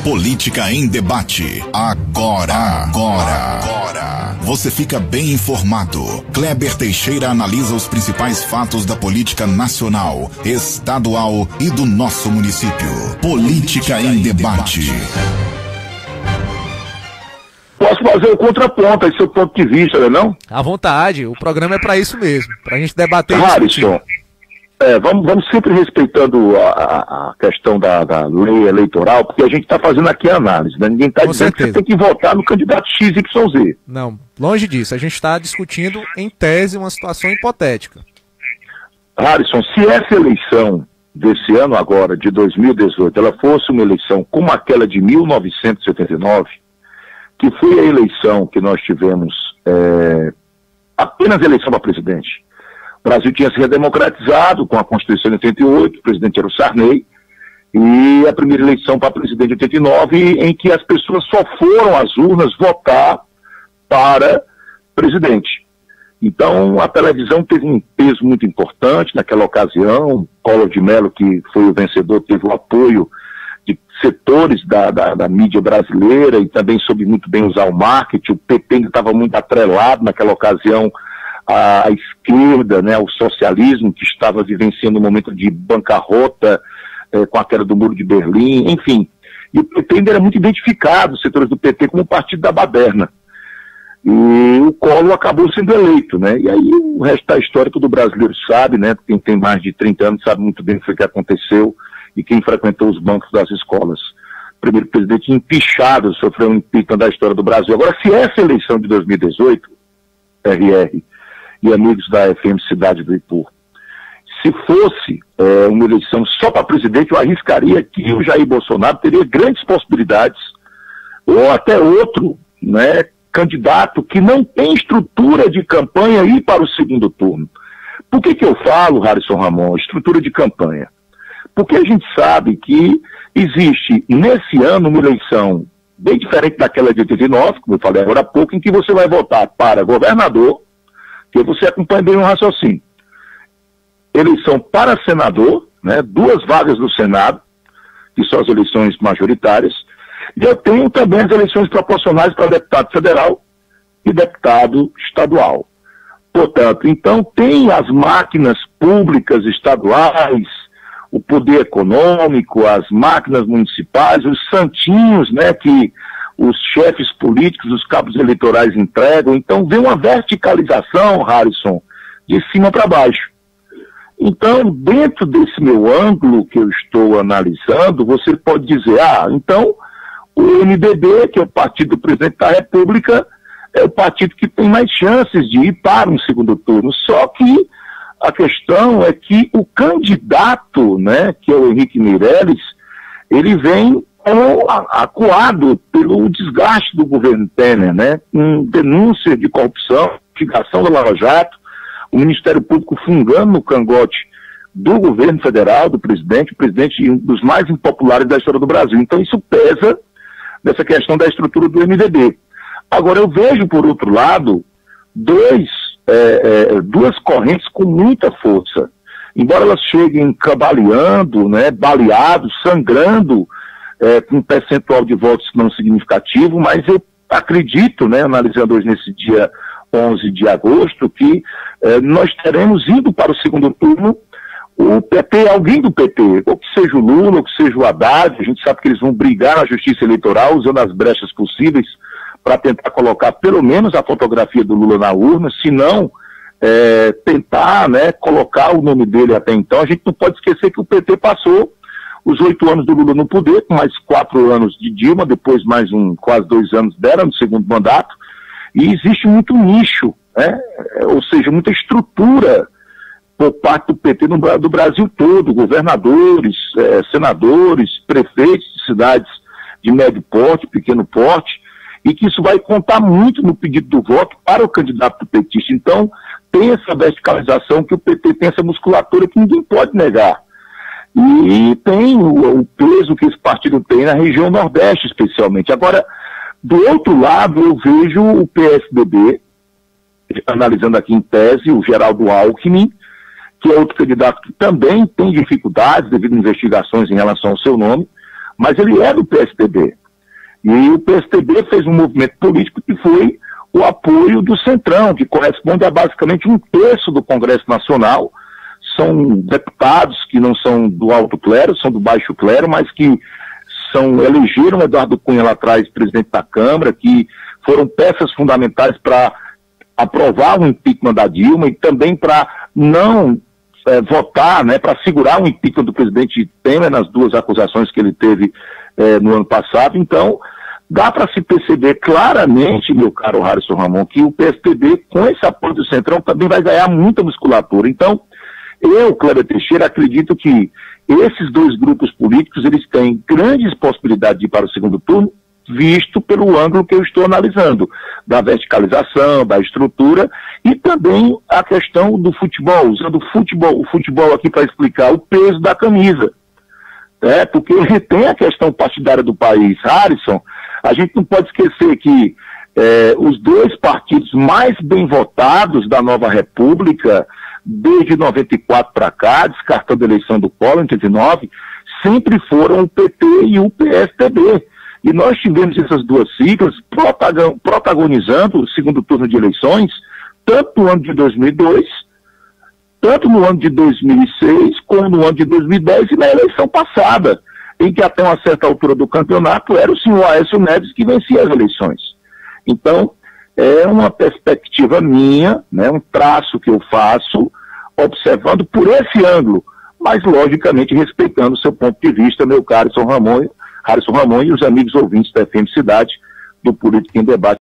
Política em Debate. Agora. Você fica bem informado. Kleber Teixeira analisa os principais fatos da política nacional, estadual e do nosso município. Política em Debate. Posso fazer o contraponto aí, seu ponto de vista, não? À vontade, o programa é para isso mesmo, para a gente debater Harrison, vamos sempre respeitando a questão da lei eleitoral, porque a gente está fazendo aqui a análise, né? Ninguém está dizendo que você tem que votar no candidato XYZ. Não, longe disso, a gente está discutindo em tese uma situação hipotética. Harrison, se essa eleição desse ano agora, de 2018, ela fosse uma eleição como aquela de 1979, que foi a eleição que nós tivemos, apenas a eleição para presidente. O Brasil tinha se redemocratizado com a Constituição de 88, o presidente era o Sarney, e a primeira eleição para presidente de 89, em que as pessoas só foram às urnas votar para presidente. Então, a televisão teve um peso muito importante naquela ocasião. Collor de Mello, que foi o vencedor, teve o apoio de setores da mídia brasileira e também soube muito bem usar o marketing. O PT estava muito atrelado naquela ocasião à esquerda, né, ao socialismo, que estava vivenciando um momento de bancarrota com a queda do Muro de Berlim, enfim. E o PT ainda era muito identificado, os setores do PT, como o partido da baderna. E o Collor acabou sendo eleito, né? E aí o resto da história todo brasileiro sabe, né? Quem tem mais de 30 anos sabe muito bem o que foi que aconteceu e quem frequentou os bancos das escolas. O primeiro presidente empichado sofreu um impeachment da história do Brasil. Agora, se essa eleição de 2018, RR e amigos da FM Cidade do Ipu, se fosse uma eleição só para presidente, eu arriscaria que o Jair Bolsonaro teria grandes possibilidades, ou até outro, né, candidato que não tem estrutura de campanha ir para o segundo turno. Por que eu falo, Harrison Ramon, estrutura de campanha? Porque a gente sabe que existe, nesse ano, uma eleição bem diferente daquela de 89, como eu falei agora há pouco, em que você vai votar para governador, que você acompanha bem o raciocínio. Eleição para senador, né, 2 vagas do Senado, que são as eleições majoritárias, e eu tenho também as eleições proporcionais para deputado federal e deputado estadual. Portanto, então tem as máquinas públicas estaduais, o poder econômico, as máquinas municipais, os santinhos, né, que os chefes políticos, os cabos eleitorais entregam. Então vem uma verticalização, Harrison, de cima para baixo. Então, dentro desse meu ângulo que eu estou analisando, você pode dizer, então o MDB, que é o partido do presidente da República, é o partido que tem mais chances de ir para um segundo turno. Só que a questão é que o candidato, né, que é o Henrique Meirelles, ele vem acuado pelo desgaste do governo Temer, né, com denúncia de corrupção, investigação da Lava Jato, o Ministério Público fungando no cangote do governo federal, do presidente, o presidente um dos mais impopulares da história do Brasil. Então isso pesa nessa questão da estrutura do MDB. Agora eu vejo, por outro lado, duas correntes com muita força. Embora elas cheguem cambaleando, né, baleados, sangrando, com um percentual de votos não significativo, mas eu acredito, né, analisando hoje nesse dia 11 de agosto, que nós teremos indo para o segundo turno o PT, alguém do PT, ou que seja o Lula, ou que seja o Haddad. A gente sabe que eles vão brigar na justiça eleitoral, usando as brechas possíveis para tentar colocar pelo menos a fotografia do Lula na urna, se não tentar, né, colocar o nome dele até então. A gente não pode esquecer que o PT passou os 8 anos do Lula no poder, com mais 4 anos de Dilma, depois mais quase 2 anos dela no segundo mandato, e existe muito nicho, né, ou seja, muita estrutura por parte do PT do Brasil todo, governadores, senadores, prefeitos de cidades de médio porte, pequeno porte, e que isso vai contar muito no pedido do voto para o candidato do petista. Então, tem essa verticalização que o PT tem, essa musculatura que ninguém pode negar. E tem o peso que esse partido tem na região Nordeste, especialmente. Agora, do outro lado, eu vejo o PSDB, analisando aqui em tese, o Geraldo Alckmin, que é outro candidato que também tem dificuldades devido a investigações em relação ao seu nome, mas ele é do PSDB. E o PSDB fez um movimento político que foi o apoio do Centrão, que corresponde a basicamente 1/3 do Congresso Nacional. São deputados que não são do alto clero, são do baixo clero, mas que elegeram Eduardo Cunha lá atrás, presidente da Câmara, que foram peças fundamentais para aprovar o impeachment da Dilma e também para não votar, né, para segurar o impeachment do presidente Temer nas 2 acusações que ele teve no ano passado. Então, dá para se perceber claramente, meu caro Harrison Ramon, que o PSDB, com esse apoio do Centrão, também vai ganhar muita musculatura. Então, eu, Kleber Teixeira, acredito que esses 2 grupos políticos, eles têm grandes possibilidades de ir para o segundo turno, visto pelo ângulo que eu estou analisando, da verticalização, da estrutura, e também a questão do futebol, usando o futebol aqui para explicar o peso da camisa. Porque tem a questão partidária do país. Harrison, a gente não pode esquecer que os 2 partidos mais bem votados da nova república, desde 94 para cá, descartando a eleição do Collor em 89, sempre foram o PT e o PSDB. E nós tivemos essas 2 siglas protagonizando o segundo turno de eleições, tanto no ano de 2002, tanto no ano de 2006, como no ano de 2010 e na eleição passada, em que até uma certa altura do campeonato era o senhor Aécio Neves que vencia as eleições. Então, é uma perspectiva minha, né, um traço que eu faço, observando por esse ângulo, mas logicamente respeitando o seu ponto de vista, meu caro Harrison Ramon e os amigos ouvintes da FM Cidade, do Política em Debate.